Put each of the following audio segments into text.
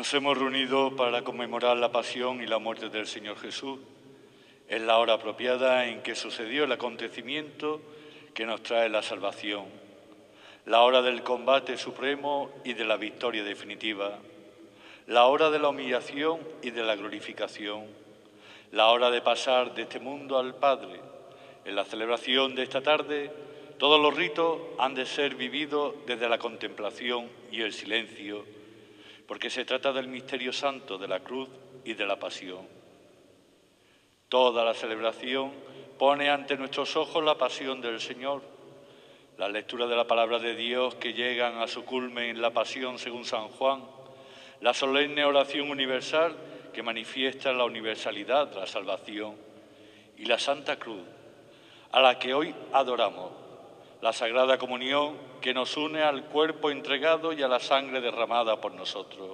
Nos hemos reunido para conmemorar la pasión y la muerte del Señor Jesús. Es la hora apropiada en que sucedió el acontecimiento que nos trae la salvación, la hora del combate supremo y de la victoria definitiva, la hora de la humillación y de la glorificación, la hora de pasar de este mundo al Padre. En la celebración de esta tarde, todos los ritos han de ser vividos desde la contemplación y el silencio, porque se trata del misterio santo de la cruz y de la pasión. Toda la celebración pone ante nuestros ojos la pasión del Señor, la lectura de la palabra de Dios que llegan a su culmen en la pasión según San Juan, la solemne oración universal que manifiesta la universalidad de la salvación y la Santa Cruz, a la que hoy adoramos, la Sagrada Comunión que nos une al cuerpo entregado y a la sangre derramada por nosotros.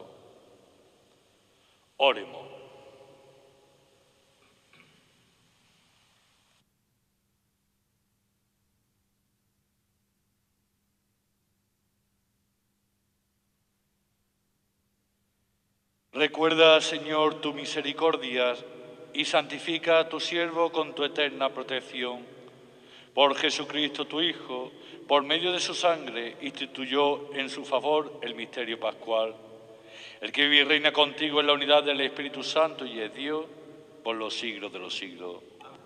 Oremos. Recuerda, Señor, tu misericordia y santifica a tu siervo con tu eterna protección. Por Jesucristo, tu Hijo, por medio de su sangre, instituyó en su favor el misterio pascual, el que vive y reina contigo en la unidad del Espíritu Santo y es Dios por los siglos de los siglos.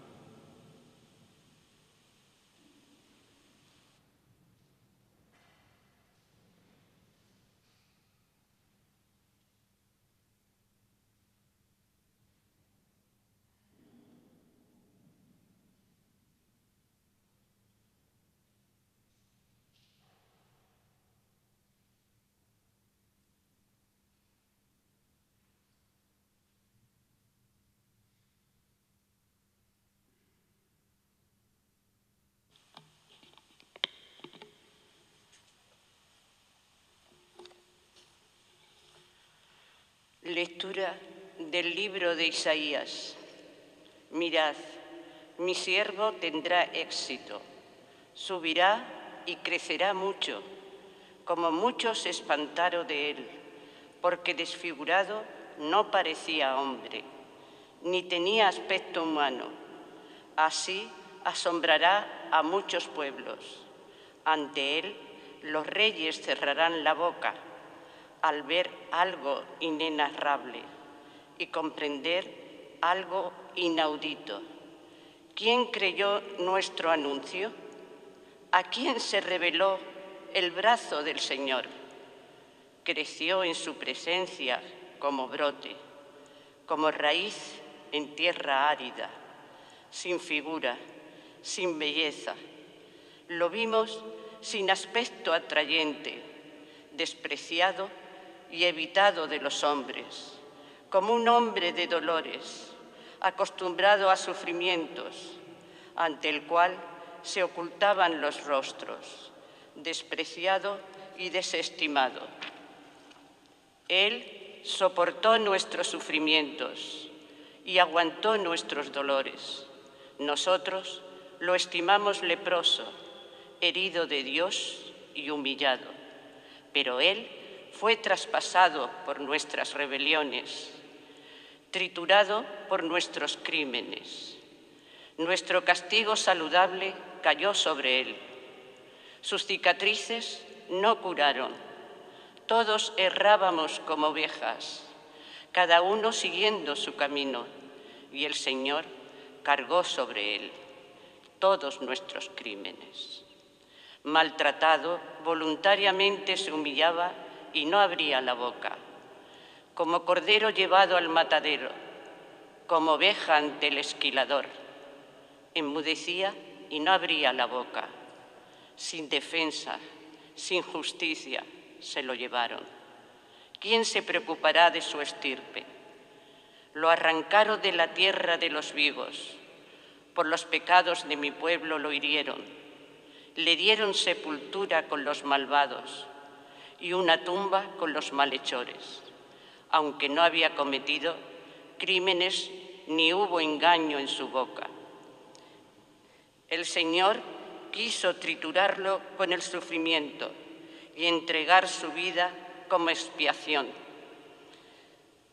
Lectura del libro de Isaías. Mirad, mi siervo tendrá éxito, subirá y crecerá mucho, como muchos se espantaron de él, porque desfigurado no parecía hombre, ni tenía aspecto humano. Así asombrará a muchos pueblos. Ante él los reyes cerrarán la boca al ver algo inenarrable y comprender algo inaudito. ¿Quién creyó nuestro anuncio? ¿A quién se reveló el brazo del Señor? Creció en su presencia como brote, como raíz en tierra árida, sin figura, sin belleza. Lo vimos sin aspecto atrayente, despreciado y evitado de los hombres, como un hombre de dolores, acostumbrado a sufrimientos, ante el cual se ocultaban los rostros, despreciado y desestimado. Él soportó nuestros sufrimientos y aguantó nuestros dolores. Nosotros lo estimamos leproso, herido de Dios y humillado, pero Él fue traspasado por nuestras rebeliones, triturado por nuestros crímenes. Nuestro castigo saludable cayó sobre Él. Sus cicatrices no curaron. Todos errábamos como ovejas, cada uno siguiendo su camino, y el Señor cargó sobre Él todos nuestros crímenes. Maltratado, voluntariamente se humillaba y no abría la boca, como cordero llevado al matadero, como oveja ante el esquilador. Enmudecía y no abría la boca. Sin defensa, sin justicia, se lo llevaron. ¿Quién se preocupará de su estirpe? Lo arrancaron de la tierra de los vivos. Por los pecados de mi pueblo lo hirieron. Le dieron sepultura con los malvados y una tumba con los malhechores, aunque no había cometido crímenes ni hubo engaño en su boca. El Señor quiso triturarlo con el sufrimiento y entregar su vida como expiación.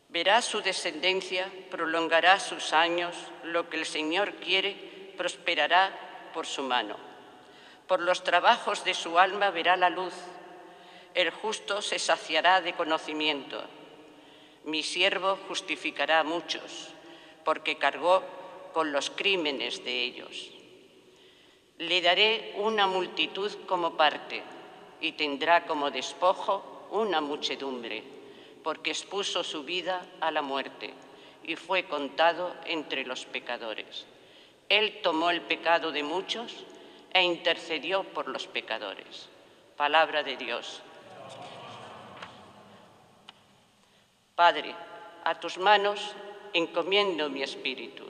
Verá su descendencia, prolongará sus años, lo que el Señor quiere prosperará por su mano. Por los trabajos de su alma verá la luz, el justo se saciará de conocimiento. Mi siervo justificará a muchos, porque cargó con los crímenes de ellos. Le daré una multitud como parte, y tendrá como despojo una muchedumbre, porque expuso su vida a la muerte y fue contado entre los pecadores. Él tomó el pecado de muchos e intercedió por los pecadores. Palabra de Dios. Padre, a tus manos encomiendo mi espíritu.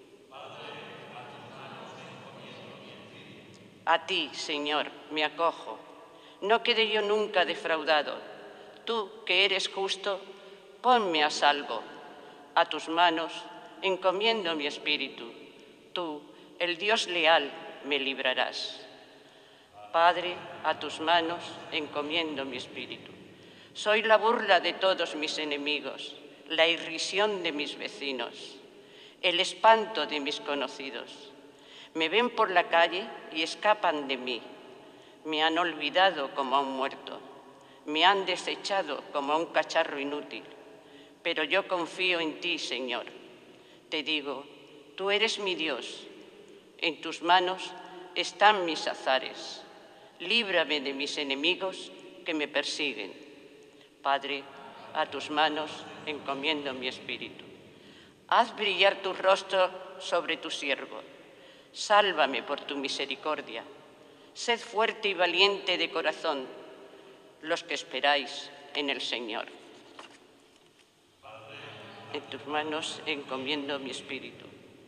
A ti, Señor, me acojo. No quede yo nunca defraudado. Tú, que eres justo, ponme a salvo. A tus manos encomiendo mi espíritu. Tú, el Dios leal, me librarás. Padre, a tus manos encomiendo mi espíritu. Soy la burla de todos mis enemigos, la irrisión de mis vecinos, el espanto de mis conocidos. Me ven por la calle y escapan de mí. Me han olvidado como a un muerto. Me han desechado como a un cacharro inútil. Pero yo confío en ti, Señor. Te digo, tú eres mi Dios. En tus manos están mis azares. Líbrame de mis enemigos que me persiguen. Padre, a tus manos encomiendo mi espíritu. Haz brillar tu rostro sobre tu siervo. Sálvame por tu misericordia. Sed fuerte y valiente de corazón, los que esperáis en el Señor. En tus manos encomiendo mi espíritu.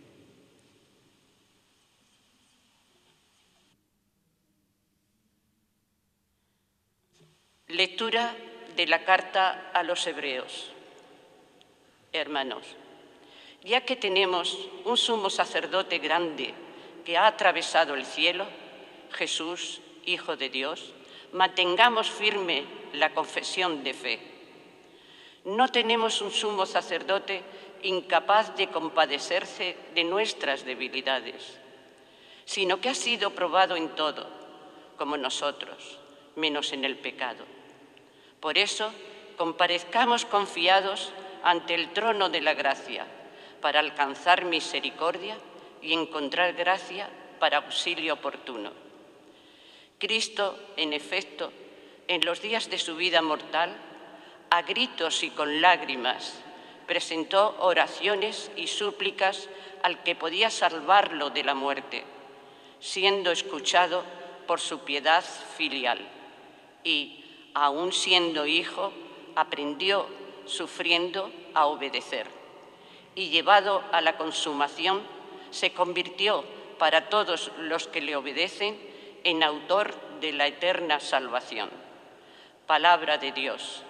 Lectura de la carta a los Hebreos. Hermanos, ya que tenemos un sumo sacerdote grande que ha atravesado el cielo, Jesús, Hijo de Dios, mantengamos firme la confesión de fe. No tenemos un sumo sacerdote incapaz de compadecerse de nuestras debilidades, sino que ha sido probado en todo, como nosotros, menos en el pecado. Por eso, comparezcamos confiados ante el trono de la gracia, para alcanzar misericordia y encontrar gracia para auxilio oportuno. Cristo, en efecto, en los días de su vida mortal, a gritos y con lágrimas, presentó oraciones y súplicas al que podía salvarlo de la muerte, siendo escuchado por su piedad filial. Y, aun siendo hijo, aprendió, sufriendo, a obedecer. Y llevado a la consumación, se convirtió para todos los que le obedecen en autor de la eterna salvación. Palabra de Dios.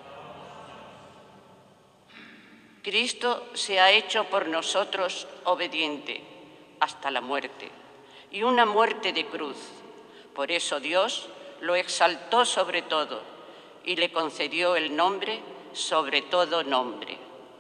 Cristo se ha hecho por nosotros obediente hasta la muerte, y una muerte de cruz. Por eso Dios lo exaltó sobre todo y le concedió el nombre sobre todo nombre.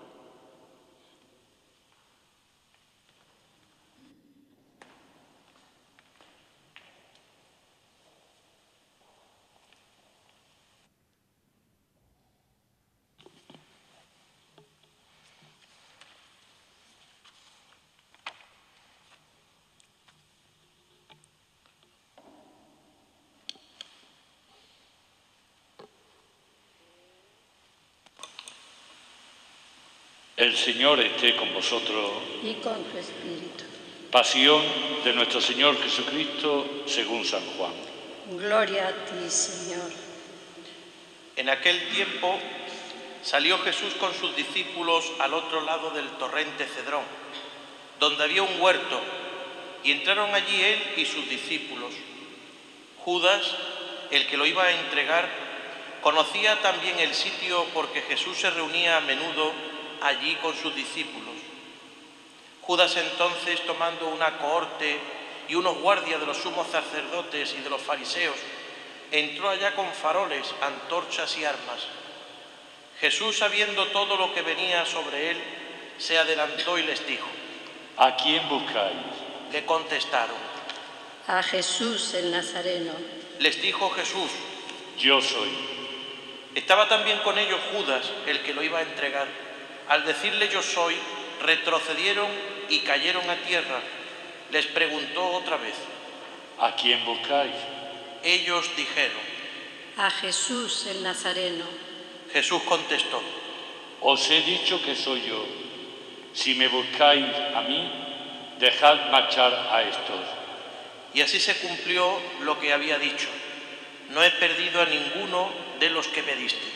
El Señor esté con vosotros. Y con tu espíritu. Pasión de nuestro Señor Jesucristo según San Juan. Gloria a ti, Señor. En aquel tiempo salió Jesús con sus discípulos al otro lado del torrente Cedrón, donde había un huerto, y entraron allí él y sus discípulos. Judas, el que lo iba a entregar, conocía también el sitio porque Jesús se reunía a menudo allí con sus discípulos. Judas entonces, tomando una cohorte y unos guardias de los sumos sacerdotes y de los fariseos, entró allá con faroles, antorchas y armas. Jesús, sabiendo todo lo que venía sobre él, se adelantó y les dijo. ¿A quién buscáis? Le contestaron. A Jesús el Nazareno. Les dijo Jesús. Yo soy. Estaba también con ellos Judas, el que lo iba a entregar. Al decirle yo soy, retrocedieron y cayeron a tierra. Les preguntó otra vez. ¿A quién buscáis? Ellos dijeron. A Jesús el Nazareno. Jesús contestó. Os he dicho que soy yo. Si me buscáis a mí, dejad marchar a estos. Y así se cumplió lo que había dicho. No he perdido a ninguno de los que me diste.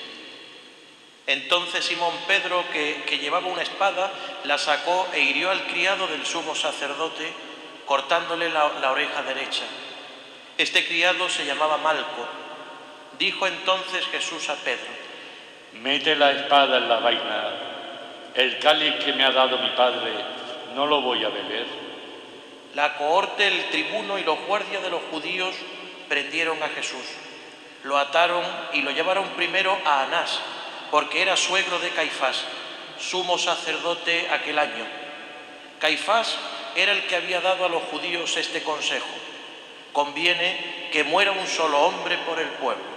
Entonces Simón Pedro, que llevaba una espada, la sacó e hirió al criado del sumo sacerdote, cortándole la oreja derecha. Este criado se llamaba Malco. Dijo entonces Jesús a Pedro. Mete la espada en la vaina. El cáliz que me ha dado mi padre, ¿no lo voy a beber? La cohorte, el tribuno y los guardias de los judíos prendieron a Jesús. Lo ataron y lo llevaron primero a Anás, porque era suegro de Caifás, sumo sacerdote aquel año. Caifás era el que había dado a los judíos este consejo. Conviene que muera un solo hombre por el pueblo.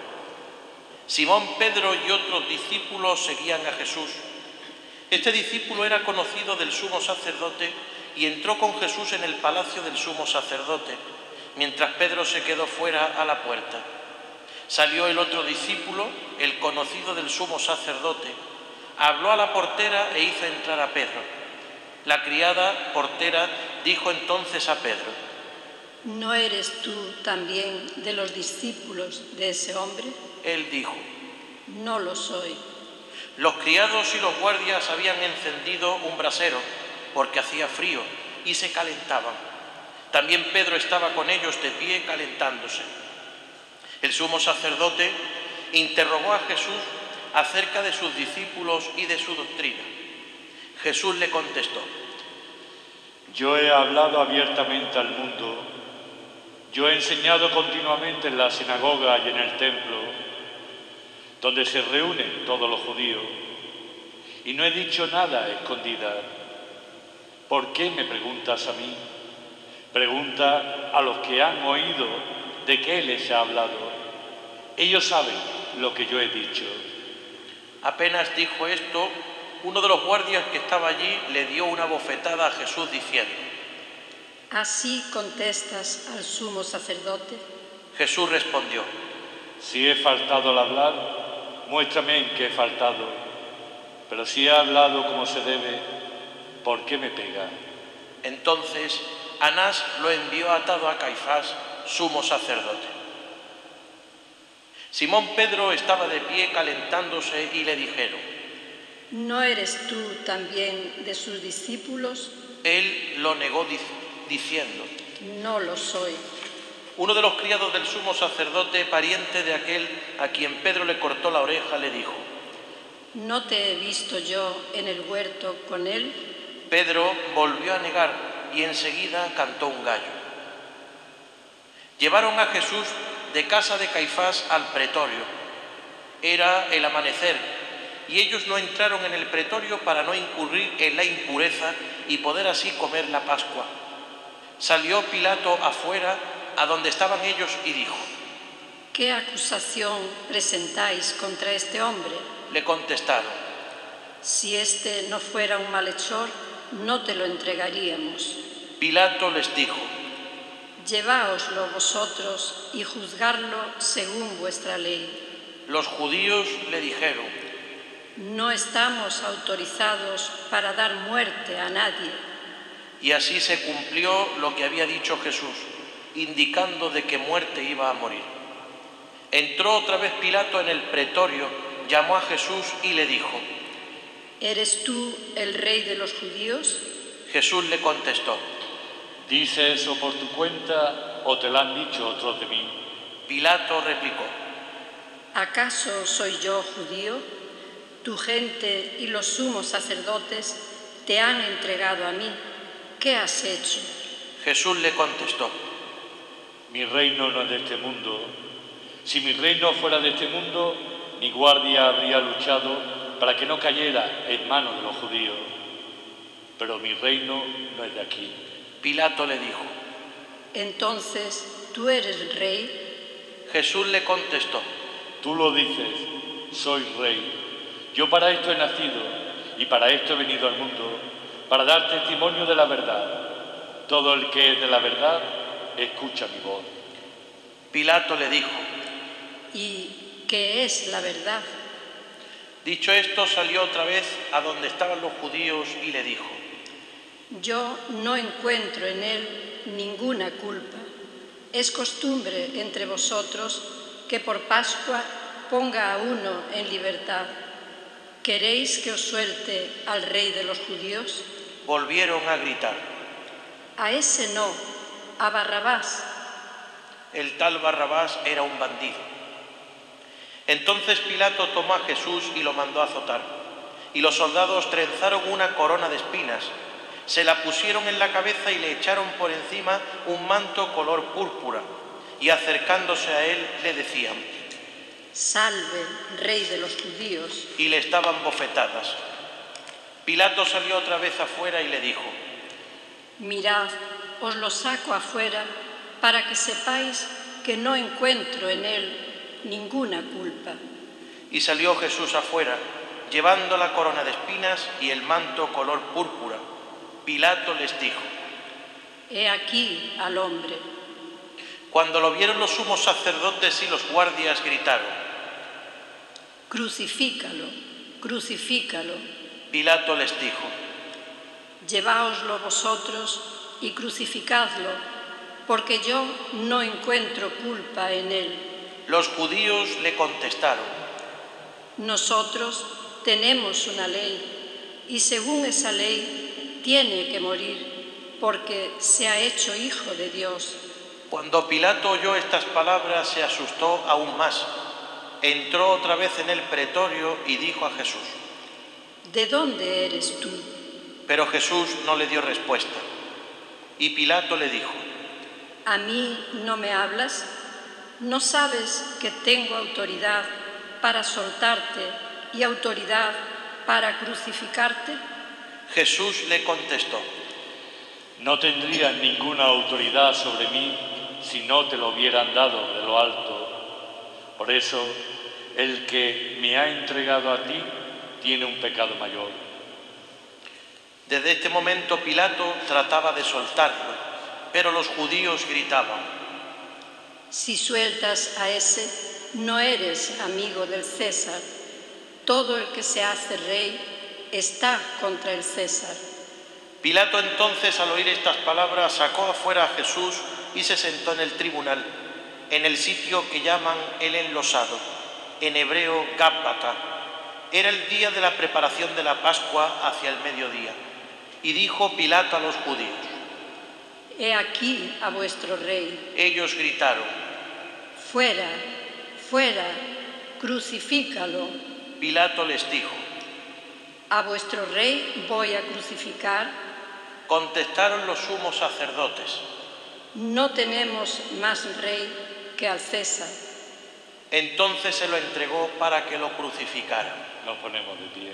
Simón Pedro y otros discípulos seguían a Jesús. Este discípulo era conocido del sumo sacerdote y entró con Jesús en el palacio del sumo sacerdote, mientras Pedro se quedó fuera a la puerta. Salió el otro discípulo, el conocido del sumo sacerdote, habló a la portera e hizo entrar a Pedro. La criada portera dijo entonces a Pedro. ¿No eres tú también de los discípulos de ese hombre? Él dijo. No lo soy. Los criados y los guardias habían encendido un brasero porque hacía frío y se calentaban. También Pedro estaba con ellos de pie calentándose. El sumo sacerdote interrogó a Jesús acerca de sus discípulos y de su doctrina. Jesús le contestó. Yo he hablado abiertamente al mundo. Yo he enseñado continuamente en la sinagoga y en el templo, donde se reúnen todos los judíos, y no he dicho nada a escondidas. ¿Por qué me preguntas a mí? Pregunta a los que han oído de qué les he hablado. Ellos saben lo que yo he dicho. Apenas dijo esto, uno de los guardias que estaba allí le dio una bofetada a Jesús diciendo. ¿Así contestas al sumo sacerdote? Jesús respondió. Si he faltado al hablar, muéstrame en qué he faltado. Pero si he hablado como se debe, ¿por qué me pega? Entonces Anás lo envió atado a Caifás, sumo sacerdote. Simón Pedro estaba de pie calentándose y le dijeron. ¿No eres tú también de sus discípulos? Él lo negó diciendo. No lo soy. Uno de los criados del sumo sacerdote, pariente de aquel a quien Pedro le cortó la oreja, le dijo. ¿No te he visto yo en el huerto con él? Pedro volvió a negar y enseguida cantó un gallo. Llevaron a Jesús de casa de Caifás al pretorio. Era el amanecer y ellos no entraron en el pretorio para no incurrir en la impureza y poder así comer la Pascua. Salió Pilato afuera a donde estaban ellos y dijo. ¿Qué acusación presentáis contra este hombre? Le contestaron. Si este no fuera un malhechor, no te lo entregaríamos. Pilato les dijo. Lleváoslo vosotros y juzgadlo según vuestra ley. Los judíos le dijeron. No estamos autorizados para dar muerte a nadie. Y así se cumplió lo que había dicho Jesús, indicando de qué muerte iba a morir. Entró otra vez Pilato en el pretorio, llamó a Jesús y le dijo. ¿Eres tú el rey de los judíos? Jesús le contestó. ¿Dice eso por tu cuenta o te lo han dicho otros de mí? Pilato replicó. ¿Acaso soy yo judío? Tu gente y los sumos sacerdotes te han entregado a mí. ¿Qué has hecho? Jesús le contestó. Mi reino no es de este mundo. Si mi reino fuera de este mundo, mi guardia habría luchado para que no cayera en manos de los judíos. Pero mi reino no es de aquí. Pilato le dijo. Entonces, ¿tú eres rey? Jesús le contestó. Tú lo dices, soy rey. Yo para esto he nacido y para esto he venido al mundo, para dar testimonio de la verdad. Todo el que es de la verdad, escucha mi voz. Pilato le dijo. ¿Y qué es la verdad? Dicho esto, salió otra vez a donde estaban los judíos y le dijo. Yo no encuentro en él ninguna culpa. Es costumbre entre vosotros que por Pascua ponga a uno en libertad. ¿Queréis que os suelte al rey de los judíos? Volvieron a gritar. A ese no, a Barrabás. El tal Barrabás era un bandido. Entonces Pilato tomó a Jesús y lo mandó a azotar. Y los soldados trenzaron una corona de espinas, se la pusieron en la cabeza y le echaron por encima un manto color púrpura. Y acercándose a él le decían: Salve, rey de los judíos. Y le estaban bofetadas. Pilato salió otra vez afuera y le dijo: Mirad, os lo saco afuera para que sepáis que no encuentro en él ninguna culpa. Y salió Jesús afuera, llevando la corona de espinas y el manto color púrpura. Pilato les dijo: He aquí al hombre. Cuando lo vieron los sumos sacerdotes y los guardias gritaron: Crucifícalo, crucifícalo. Pilato les dijo: Lleváoslo vosotros y crucificadlo, porque yo no encuentro culpa en él. Los judíos le contestaron: Nosotros tenemos una ley, y según esa ley tiene que morir, porque se ha hecho hijo de Dios. Cuando Pilato oyó estas palabras, se asustó aún más. Entró otra vez en el pretorio y dijo a Jesús: ¿De dónde eres tú? Pero Jesús no le dio respuesta. Y Pilato le dijo: ¿A mí no me hablas? ¿No sabes que tengo autoridad para soltarte y autoridad para crucificarte? Jesús le contestó: No tendrías ninguna autoridad sobre mí si no te lo hubieran dado de lo alto. Por eso, el que me ha entregado a ti tiene un pecado mayor. Desde este momento Pilato trataba de soltarlo, pero los judíos gritaban: Si sueltas a ese, no eres amigo del César. Todo el que se hace rey está contra el César. Pilato entonces, al oír estas palabras, sacó afuera a Jesús y se sentó en el tribunal, en el sitio que llaman el Enlosado, en hebreo Gábata. Era el día de la preparación de la Pascua hacia el mediodía. Y dijo Pilato a los judíos: He aquí a vuestro rey. Ellos gritaron: Fuera, fuera, crucifícalo. Pilato les dijo: ¿A vuestro rey voy a crucificar? Contestaron los sumos sacerdotes: No tenemos más rey que al César. Entonces se lo entregó para que lo crucificaran. Nos ponemos de pie.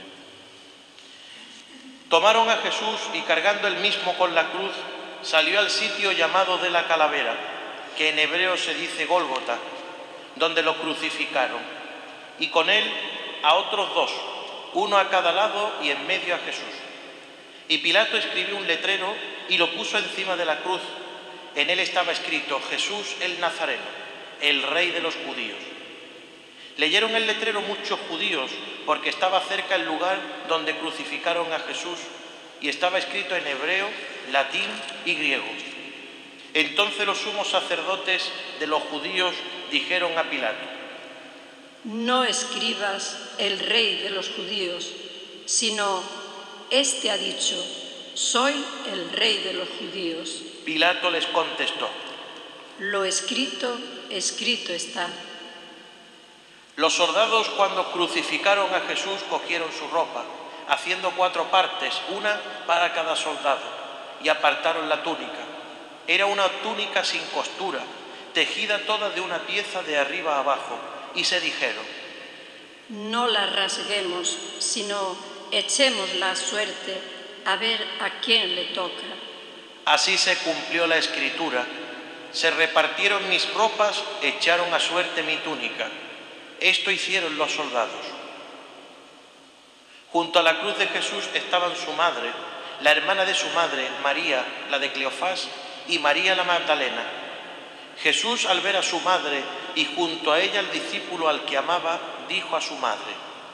Tomaron a Jesús y, cargando él mismo con la cruz, salió al sitio llamado de la Calavera, que en hebreo se dice Gólgota, donde lo crucificaron, y con él a otros dos, uno a cada lado y en medio a Jesús. Y Pilato escribió un letrero y lo puso encima de la cruz. En él estaba escrito: Jesús el Nazareno, el Rey de los judíos. Leyeron el letrero muchos judíos, porque estaba cerca el lugar donde crucificaron a Jesús, y estaba escrito en hebreo, latín y griego. Entonces los sumos sacerdotes de los judíos dijeron a Pilato: No escribas el Rey de los judíos, sino: Este ha dicho: Soy el Rey de los judíos. Pilato les contestó: Lo escrito, escrito está. Los soldados, cuando crucificaron a Jesús, cogieron su ropa, haciendo 4 partes, una para cada soldado, y apartaron la túnica. Era una túnica sin costura, tejida toda de una pieza de arriba a abajo, y se dijeron: no la rasguemos, sino echémosla a suerte a ver a quién le toca. Así se cumplió la escritura. Se repartieron mis ropas, echaron a suerte mi túnica. Esto hicieron los soldados. Junto a la cruz de Jesús estaban su madre, la hermana de su madre, María, la de Cleofás, y María la Magdalena. Jesús, al ver a su madre y junto a ella al discípulo al que amaba, dijo a su madre: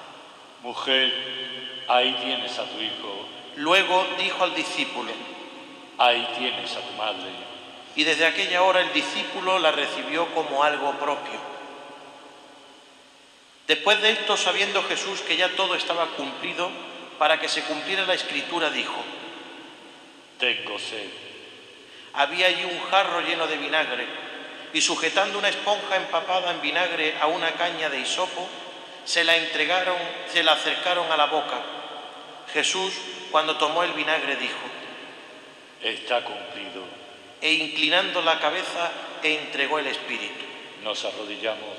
Mujer, ahí tienes a tu hijo. Luego dijo al discípulo: Ahí tienes a tu madre. Y desde aquella hora el discípulo la recibió como algo propio. Después de esto, sabiendo Jesús que ya todo estaba cumplido, para que se cumpliera la escritura, dijo: Tengo sed. Había allí un jarro lleno de vinagre, y sujetando una esponja empapada en vinagre a una caña de hisopo, se la acercaron a la boca. Jesús, cuando tomó el vinagre, dijo: Está cumplido. E inclinando la cabeza, entregó el espíritu. Nos arrodillamos.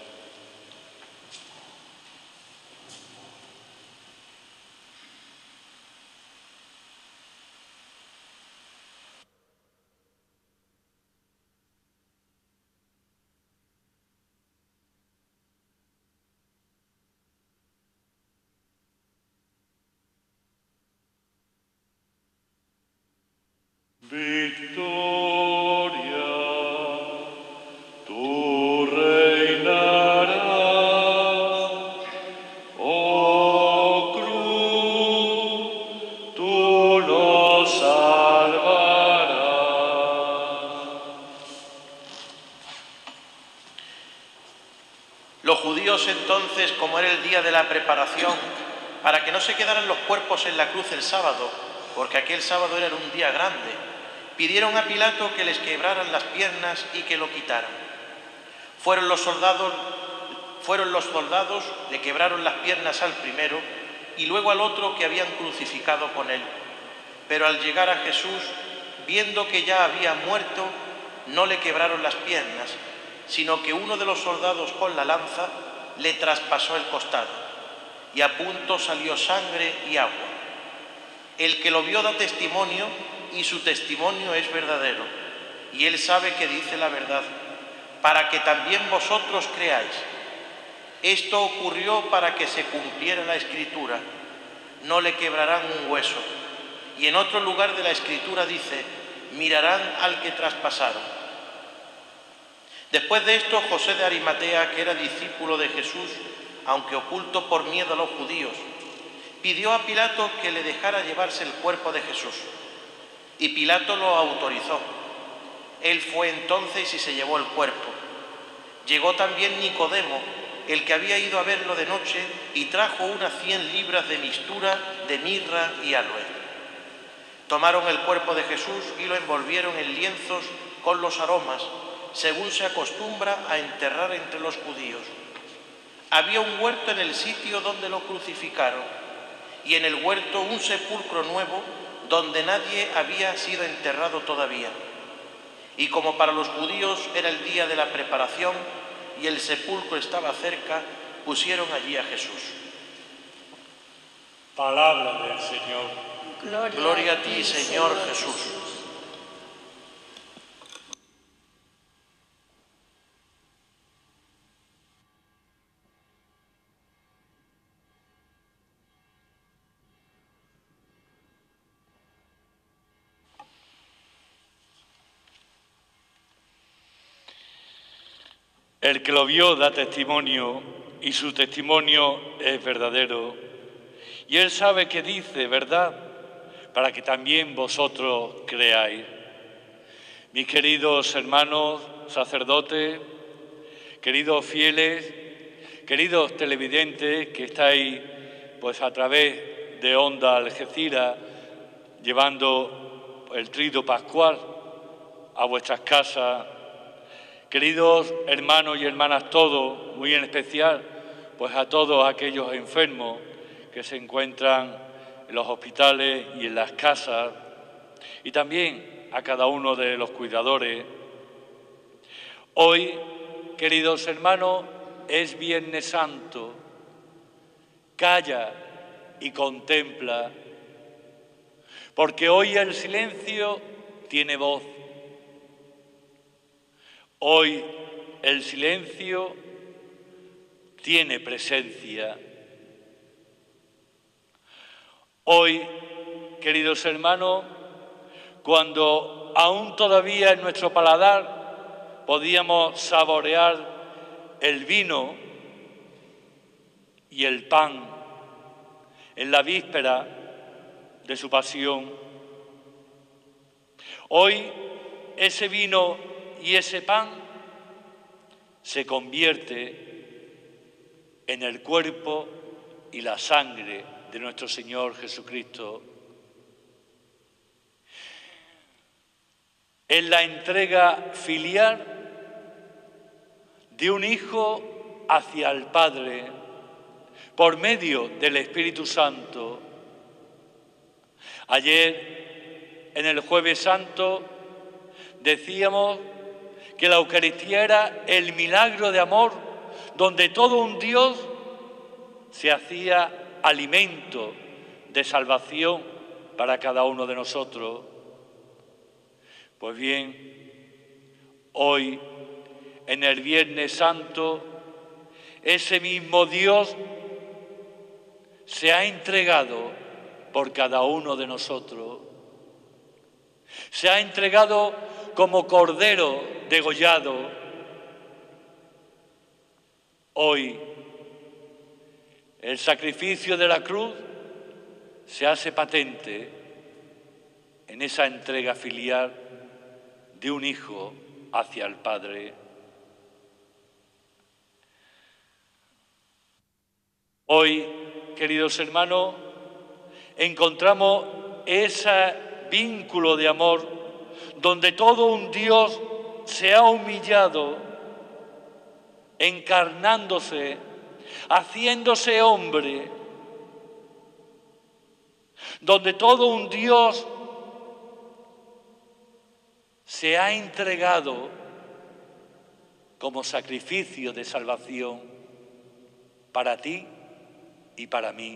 Victoria, tú reinarás, oh cruz, tú nos salvarás. Los judíos entonces, como era el día de la preparación, para que no se quedaran los cuerpos en la cruz el sábado, porque aquel sábado era un día grande, pidieron a Pilato que les quebraran las piernas y que lo quitaran. Fueron los soldados, le quebraron las piernas al primero y luego al otro que habían crucificado con él. Pero al llegar a Jesús, viendo que ya había muerto, no le quebraron las piernas, sino que uno de los soldados con la lanza le traspasó el costado, y a punto salió sangre y agua. El que lo vio da testimonio, y su testimonio es verdadero, y él sabe que dice la verdad, para que también vosotros creáis. Esto ocurrió para que se cumpliera la Escritura: no le quebrarán un hueso. Y en otro lugar de la Escritura dice: mirarán al que traspasaron. Después de esto, José de Arimatea, que era discípulo de Jesús, aunque oculto por miedo a los judíos, pidió a Pilato que le dejara llevarse el cuerpo de Jesús. Y Pilato lo autorizó. Él fue entonces y se llevó el cuerpo. Llegó también Nicodemo, el que había ido a verlo de noche, y trajo unas 100 libras de mistura, de mirra y aloe. Tomaron el cuerpo de Jesús y lo envolvieron en lienzos con los aromas, según se acostumbra a enterrar entre los judíos. Había un huerto en el sitio donde lo crucificaron, y en el huerto un sepulcro nuevo, donde nadie había sido enterrado todavía. Y como para los judíos era el día de la preparación y el sepulcro estaba cerca, pusieron allí a Jesús. Palabra del Señor. Gloria a ti, Señor Jesús. El que lo vio da testimonio, y su testimonio es verdadero. Y él sabe que dice verdad, para que también vosotros creáis. Mis queridos hermanos sacerdotes, queridos fieles, queridos televidentes que estáis pues a través de Onda Algeciras llevando el trido pascual a vuestras casas. Queridos hermanos y hermanas todos, muy en especial, pues a todos aquellos enfermos que se encuentran en los hospitales y en las casas, y también a cada uno de los cuidadores. Hoy, queridos hermanos, es Viernes Santo, calla y contempla, porque hoy el silencio tiene voz. Hoy el silencio tiene presencia. Hoy, queridos hermanos, cuando aún todavía en nuestro paladar podíamos saborear el vino y el pan en la víspera de su pasión, hoy ese vino y ese pan se convierte en el cuerpo y la sangre de nuestro Señor Jesucristo. Es la entrega filial de un hijo hacia el Padre por medio del Espíritu Santo. Ayer, en el Jueves Santo, decíamos que la Eucaristía era el milagro de amor, donde todo un Dios se hacía alimento de salvación para cada uno de nosotros. Pues bien, hoy, en el Viernes Santo, ese mismo Dios se ha entregado por cada uno de nosotros. Se ha entregado como cordero degollado. Hoy, el sacrificio de la cruz se hace patente en esa entrega filial de un hijo hacia el Padre. Hoy, queridos hermanos, encontramos ese vínculo de amor donde todo un Dios se ha humillado, encarnándose, haciéndose hombre, donde todo un Dios se ha entregado como sacrificio de salvación para ti y para mí.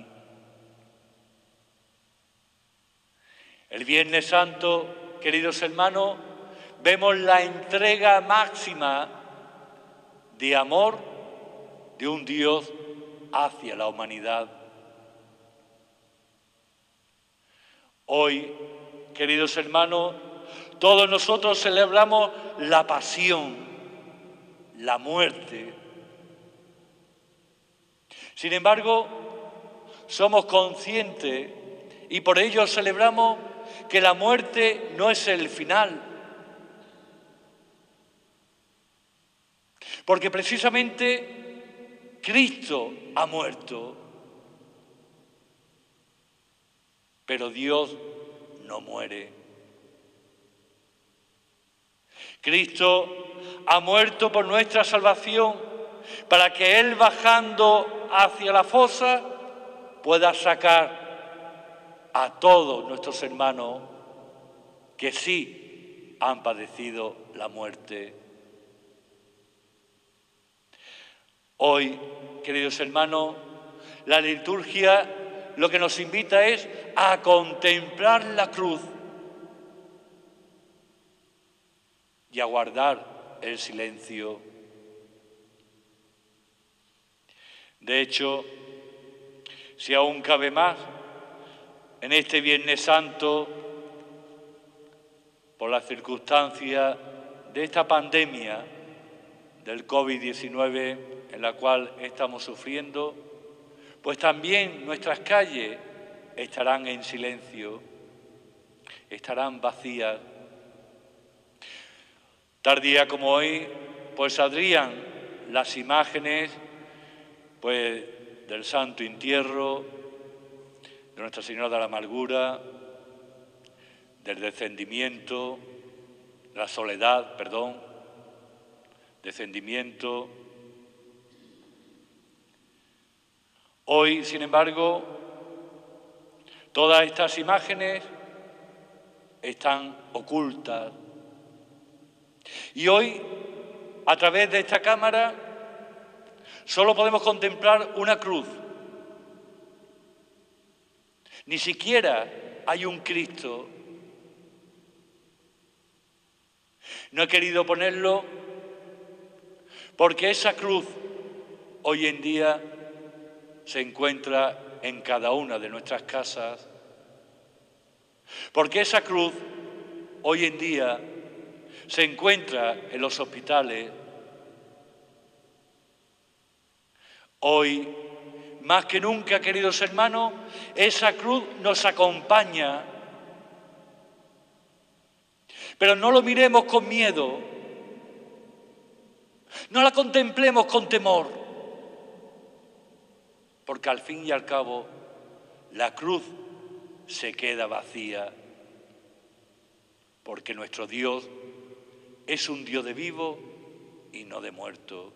El Viernes Santo, queridos hermanos, vemos la entrega máxima de amor de un Dios hacia la humanidad. Hoy, queridos hermanos, todos nosotros celebramos la pasión, la muerte. Sin embargo, somos conscientes y por ello celebramos que la muerte no es el final. Porque precisamente Cristo ha muerto. Pero Dios no muere. Cristo ha muerto por nuestra salvación para que Él, bajando hacia la fosa, pueda sacar a todos nuestros hermanos que sí han padecido la muerte. Hoy, queridos hermanos, la liturgia lo que nos invita es a contemplar la cruz y a guardar el silencio. De hecho, si aún cabe más, en este Viernes Santo, por las circunstancias de esta pandemia del COVID-19 en la cual estamos sufriendo, pues también nuestras calles estarán en silencio, estarán vacías. Tal día como hoy, pues saldrían las imágenes pues, del Santo Entierro, de Nuestra Señora de la Amargura, del descendimiento, la soledad, descendimiento. Hoy, sin embargo, todas estas imágenes están ocultas. Y hoy, a través de esta cámara, solo podemos contemplar una cruz, Ni siquiera hay un Cristo. No he querido ponerlo porque esa cruz hoy en día se encuentra en cada una de nuestras casas, porque esa cruz hoy en día se encuentra en los hospitales. Hoy, más que nunca, queridos hermanos, esa cruz nos acompaña. Pero no lo miremos con miedo, no la contemplemos con temor, porque al fin y al cabo la cruz se queda vacía, porque nuestro Dios es un Dios de vivo y no de muerto.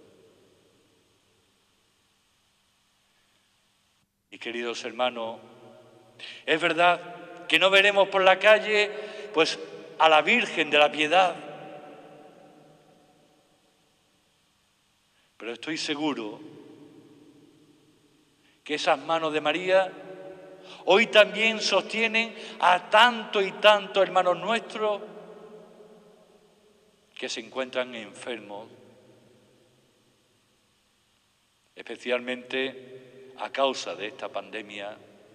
Y queridos hermanos, es verdad que no veremos por la calle pues a la Virgen de la Piedad, pero estoy seguro que esas manos de María hoy también sostienen a tantos y tantos hermanos nuestros que se encuentran enfermos, especialmente a causa de esta pandemia.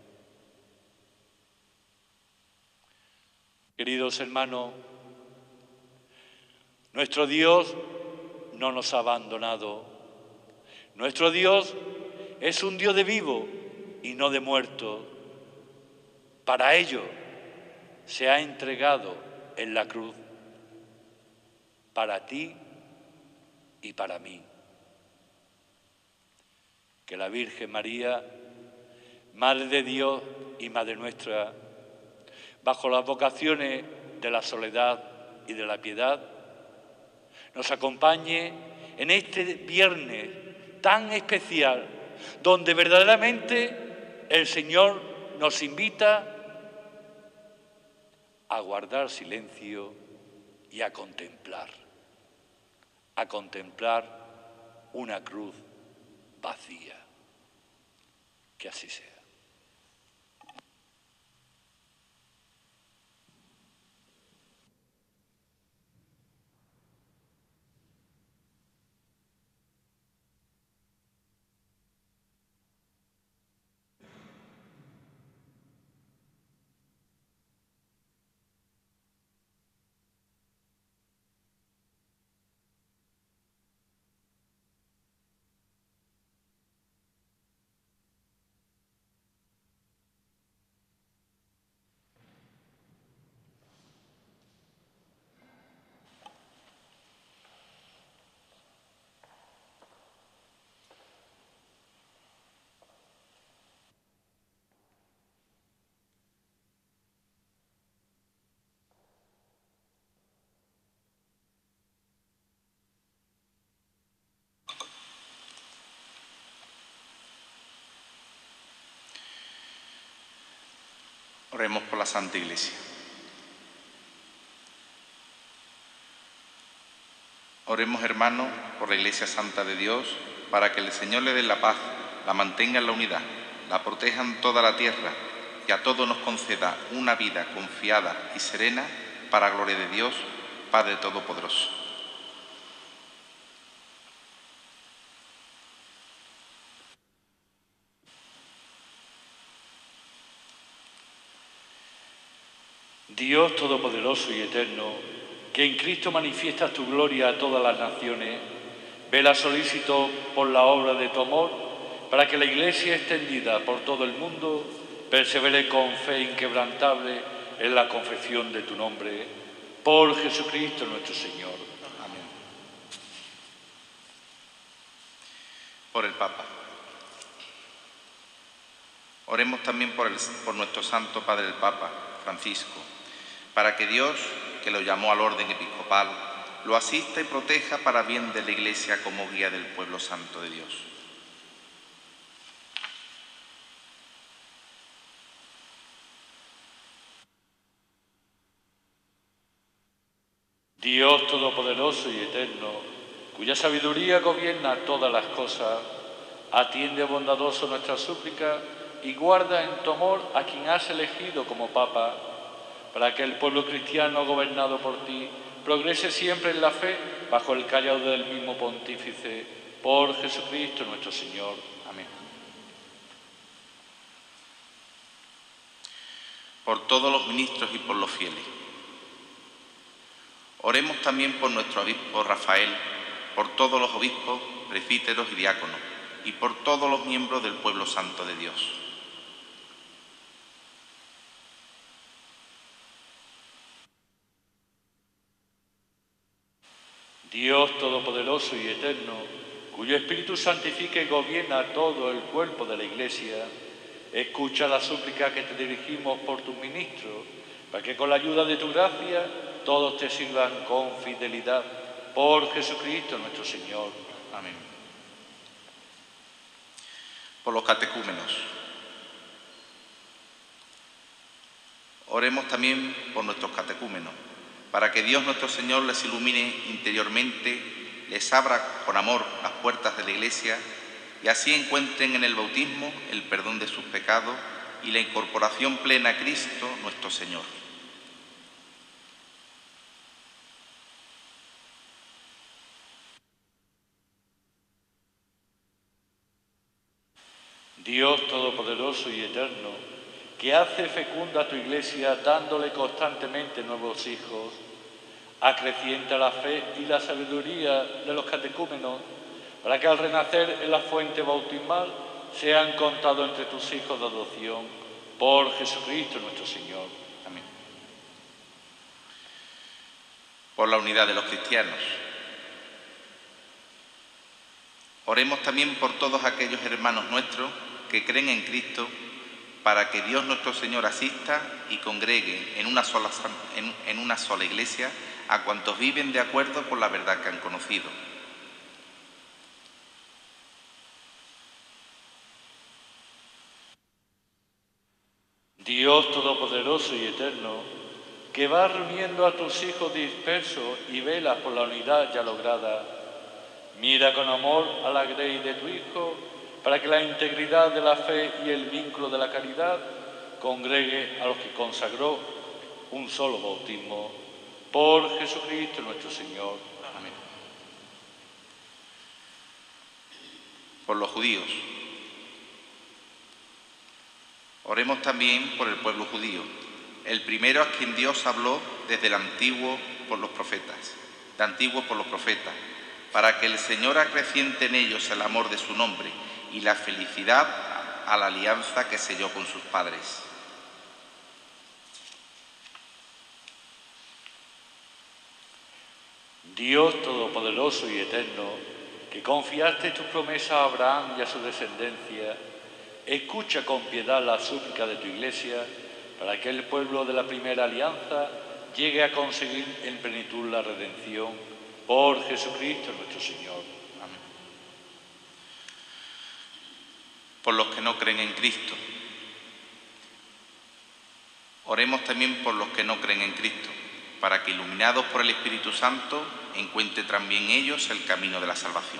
Queridos hermanos, nuestro Dios no nos ha abandonado. Nuestro Dios es un Dios de vivo y no de muerto. Para ello se ha entregado en la cruz, para ti y para mí. Que la Virgen María, Madre de Dios y Madre nuestra, bajo las vocaciones de la soledad y de la piedad, nos acompañe en este viernes tan especial, donde verdaderamente el Señor nos invita a guardar silencio y a contemplar una cruz vacía. Que así sea. Oremos por la Santa Iglesia. Oremos, hermanos, por la Iglesia Santa de Dios, para que el Señor le dé la paz, la mantenga en la unidad, la proteja en toda la tierra y a todos nos conceda una vida confiada y serena para gloria de Dios, Padre Todopoderoso. Dios Todopoderoso y Eterno, que en Cristo manifiestas tu gloria a todas las naciones, vela solícito por la obra de tu amor, para que la Iglesia extendida por todo el mundo persevere con fe inquebrantable en la confesión de tu nombre, por Jesucristo nuestro Señor. Amén. Por el Papa. Oremos también por nuestro Santo Padre el Papa, Francisco, para que Dios, que lo llamó al orden episcopal, lo asista y proteja para bien de la Iglesia como guía del pueblo santo de Dios. Dios Todopoderoso y Eterno, cuya sabiduría gobierna todas las cosas, atiende bondadoso nuestra súplica y guarda en tu amor a quien has elegido como Papa, para que el pueblo cristiano gobernado por ti progrese siempre en la fe bajo el callado del mismo Pontífice, por Jesucristo nuestro Señor. Amén. Por todos los ministros y por los fieles. Oremos también por nuestro obispo Rafael, por todos los obispos, presbíteros y diáconos, y por todos los miembros del pueblo santo de Dios. Dios Todopoderoso y Eterno, cuyo Espíritu santifica y gobierna todo el cuerpo de la Iglesia, escucha la súplica que te dirigimos por tus ministros, para que con la ayuda de tu gracia todos te sirvan con fidelidad. Por Jesucristo nuestro Señor. Amén. Por los catecúmenos. Oremos también por nuestros catecúmenos, para que Dios nuestro Señor les ilumine interiormente, les abra con amor las puertas de la Iglesia y así encuentren en el bautismo el perdón de sus pecados y la incorporación plena a Cristo nuestro Señor. Dios Todopoderoso y Eterno, que hace fecunda a tu Iglesia dándole constantemente nuevos hijos, acrecienta la fe y la sabiduría de los catecúmenos, para que al renacer en la fuente bautismal sean contados entre tus hijos de adopción, por Jesucristo nuestro Señor. Amén. Por la unidad de los cristianos. Oremos también por todos aquellos hermanos nuestros que creen en Cristo, para que Dios nuestro Señor asista y congregue en una sola Iglesia a cuantos viven de acuerdo con la verdad que han conocido. Dios Todopoderoso y Eterno, que vas reuniendo a tus hijos dispersos y velas por la unidad ya lograda, mira con amor a la grey de tu Hijo, para que la integridad de la fe y el vínculo de la caridad congregue a los que consagró un solo bautismo, por Jesucristo nuestro Señor. Amén. Por los judíos. Oremos también por el pueblo judío, el primero a quien Dios habló desde el antiguo por los profetas, para que el Señor acreciente en ellos el amor de su nombre y la felicidad a la alianza que selló con sus padres. Dios Todopoderoso y Eterno, que confiaste tus promesas a Abraham y a su descendencia, escucha con piedad la súplica de tu Iglesia, para que el pueblo de la primera alianza llegue a conseguir en plenitud la redención, por Jesucristo nuestro Señor. Amén. Por los que no creen en Cristo. Oremos también por los que no creen en Cristo, para que iluminados por el Espíritu Santo encuentren también ellos el camino de la salvación.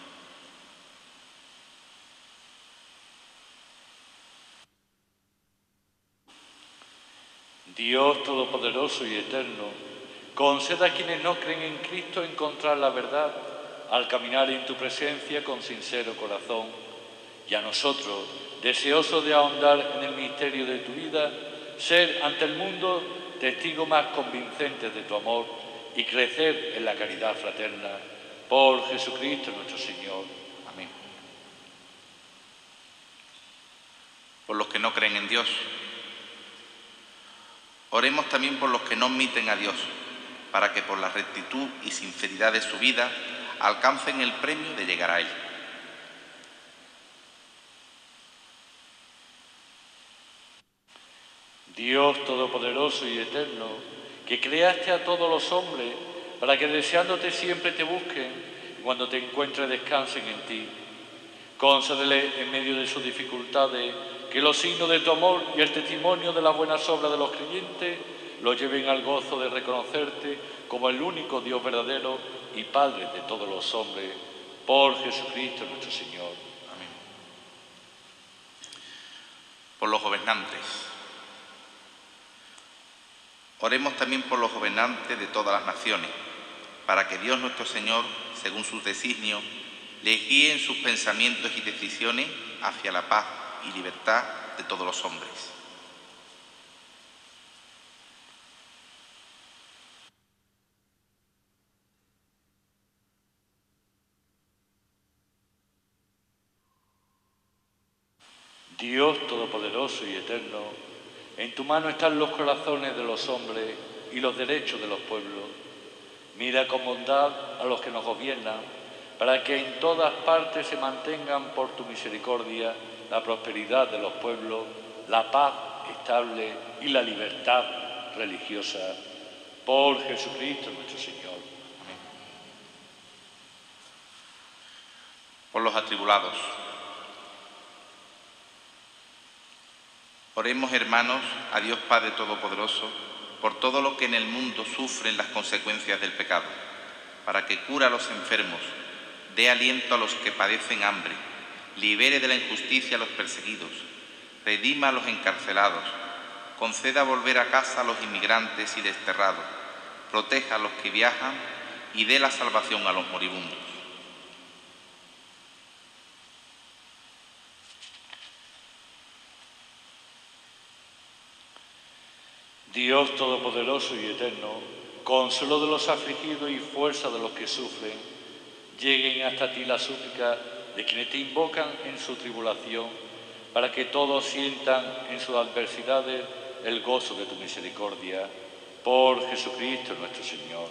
Dios Todopoderoso y Eterno, conceda a quienes no creen en Cristo encontrar la verdad al caminar en tu presencia con sincero corazón, y a nosotros, deseosos de ahondar en el misterio de tu vida, ser ante el mundo testigos más convincentes de tu amor y crecer en la caridad fraterna, por Jesucristo nuestro Señor. Amén. Por los que no creen en Dios. Oremos también por los que no admiten a Dios, para que por la rectitud y sinceridad de su vida alcancen el premio de llegar a Él. Dios Todopoderoso y Eterno, que creaste a todos los hombres para que deseándote siempre te busquen, cuando te encuentres descansen en ti. Concédele en medio de sus dificultades que los signos de tu amor y el testimonio de las buenas obras de los creyentes los lleven al gozo de reconocerte como el único Dios verdadero y Padre de todos los hombres, por Jesucristo nuestro Señor. Amén. Por los gobernantes. Oremos también por los gobernantes de todas las naciones, para que Dios nuestro Señor, según sus designios, les guíe en sus pensamientos y decisiones hacia la paz y libertad de todos los hombres. Dios Todopoderoso y Eterno, en tu mano están los corazones de los hombres y los derechos de los pueblos. Mira con bondad a los que nos gobiernan, para que en todas partes se mantengan por tu misericordia la prosperidad de los pueblos, la paz estable y la libertad religiosa. Por Jesucristo nuestro Señor. Amén. Por los atribulados. Oremos, hermanos, a Dios Padre Todopoderoso, por todo lo que en el mundo sufren las consecuencias del pecado, para que cure a los enfermos, dé aliento a los que padecen hambre, libere de la injusticia a los perseguidos, redima a los encarcelados, conceda volver a casa a los inmigrantes y desterrados, proteja a los que viajan y dé la salvación a los moribundos. Dios Todopoderoso y Eterno, consuelo de los afligidos y fuerza de los que sufren, lleguen hasta ti la súplica de quienes te invocan en su tribulación, para que todos sientan en sus adversidades el gozo de tu misericordia. Por Jesucristo nuestro Señor.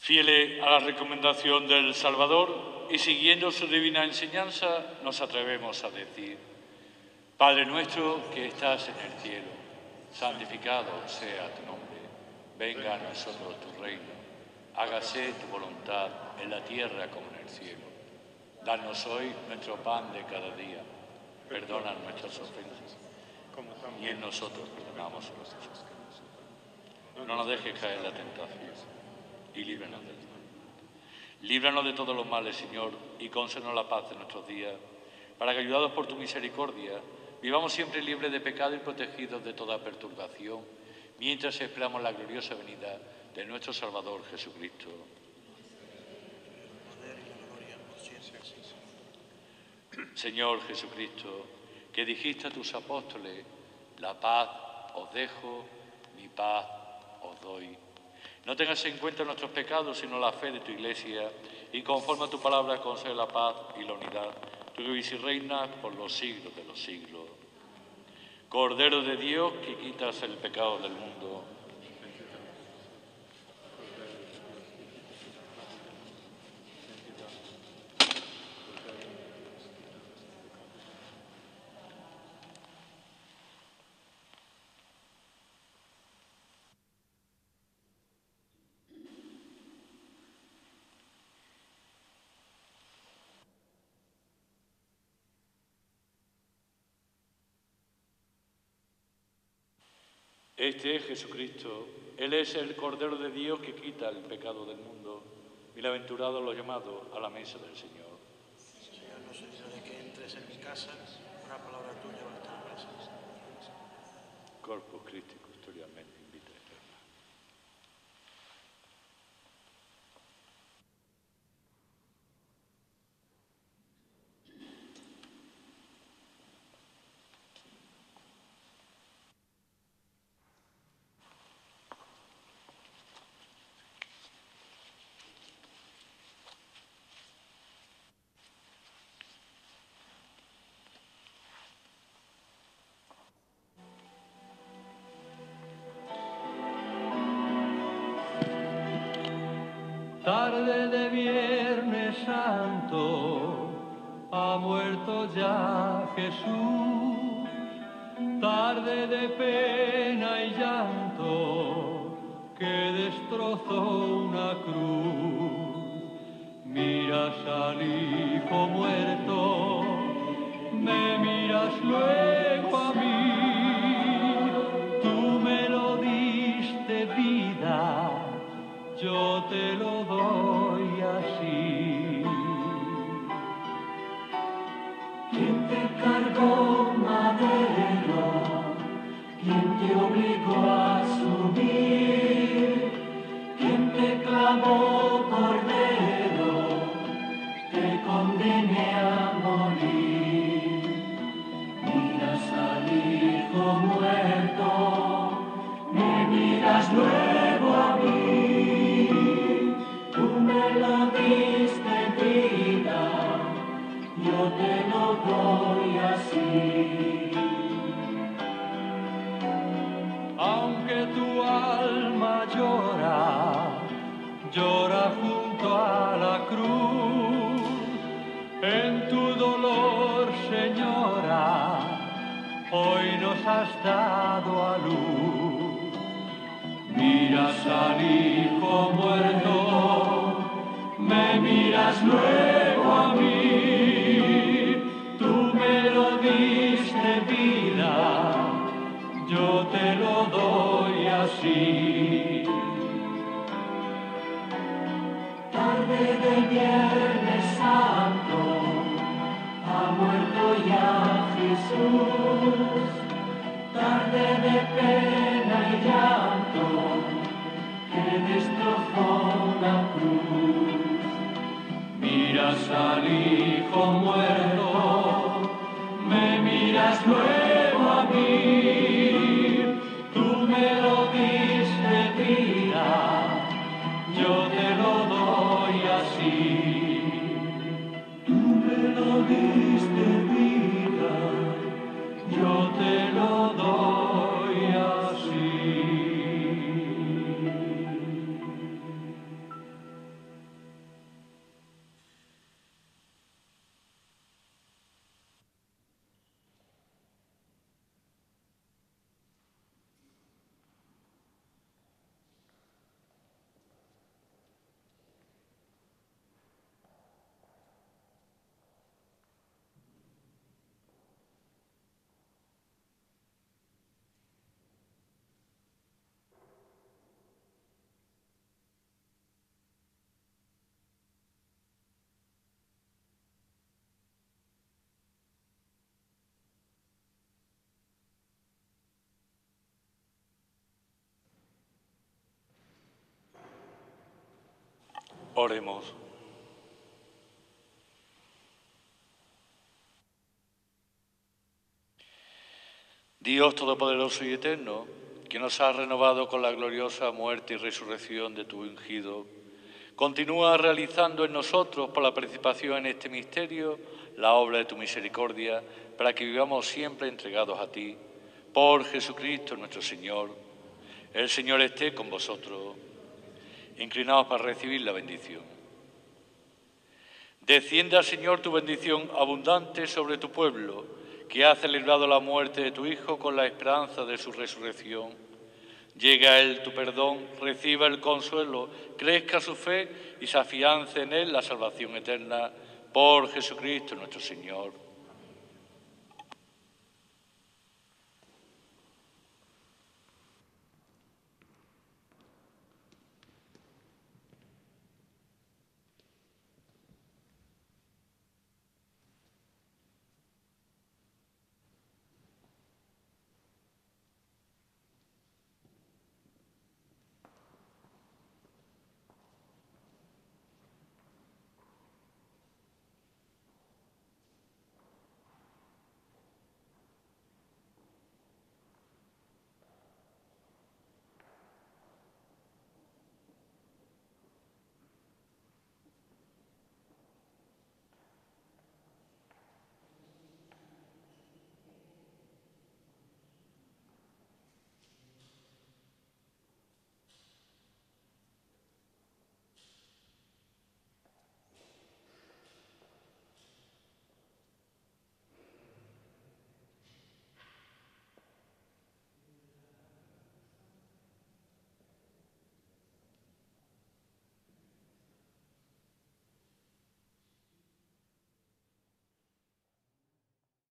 Fieles a la recomendación del Salvador y siguiendo su divina enseñanza, nos atrevemos a decir: Padre nuestro que estás en el cielo, santificado sea tu nombre. Venga a nosotros tu reino. Hágase tu voluntad en la tierra como en el cielo. Danos hoy nuestro pan de cada día. Perdona nuestras ofensas, y en nosotros perdonamos a los demás. No nos dejes caer en la tentación, y líbranos del mal. Líbranos de todos los males, Señor, y concédenos la paz en nuestros días, para que, ayudados por tu misericordia, vivamos siempre libres de pecado y protegidos de toda perturbación, mientras esperamos la gloriosa venida de nuestro Salvador Jesucristo. Señor Jesucristo, que dijiste a tus apóstoles: la paz os dejo, mi paz os doy. No tengas en cuenta nuestros pecados, sino la fe de tu Iglesia, y conforme a tu palabra concede la paz y la unidad, tú que vivís y reinas por los siglos de los siglos. Cordero de Dios, que quitas el pecado del mundo. Este es Jesucristo. Él es el Cordero de Dios que quita el pecado del mundo. Bienaventurados los llamados a la mesa del Señor. Señor, no soy digno de que entres en mi casa, una palabra tuya bastará para salvar. Corpus Christi custodiamente invita a esperar. Tarde de Viernes Santo, ha muerto ya Jesús. Tarde de pena y llanto, que destrozó una cruz. Miras al Hijo muerto, me miras luego a mí. Tú me lo diste vida, yo te lo doy así. ¿Quién te cargó madero? ¿Quién te obligó a subir? ¿Quién te clavó cordero? Te condené a morir. Miras al Hijo muerto, me miras luego a mí. Tú me lo diste vida, yo te lo doy así. Aunque tu alma llora, llora junto a la cruz. En tu dolor, Señora, hoy nos has dado a luz. Miras al Hijo muerto, me miras luego a mí. Tú me lo diste vida, yo te lo doy así. Tarde de Viernes Santo, ha muerto ya Jesús. Tarde de pena y llanto, que destrozó la cruz. Miras al Hijo muerto, me miras luego a mí. Tú me lo diste vida, yo te lo doy así. Tú me lo diste vida, yo te lo doy así. Oremos. Dios Todopoderoso y Eterno, que nos has renovado con la gloriosa muerte y resurrección de tu ungido, continúa realizando en nosotros, por la participación en este misterio, la obra de tu misericordia, para que vivamos siempre entregados a ti. Por Jesucristo nuestro Señor. El Señor esté con vosotros. Inclinaos para recibir la bendición. Descienda, Señor, tu bendición abundante sobre tu pueblo, que ha celebrado la muerte de tu Hijo con la esperanza de su resurrección. Llegue a él tu perdón, reciba el consuelo, crezca su fe y se afiance en él la salvación eterna. Por Jesucristo nuestro Señor.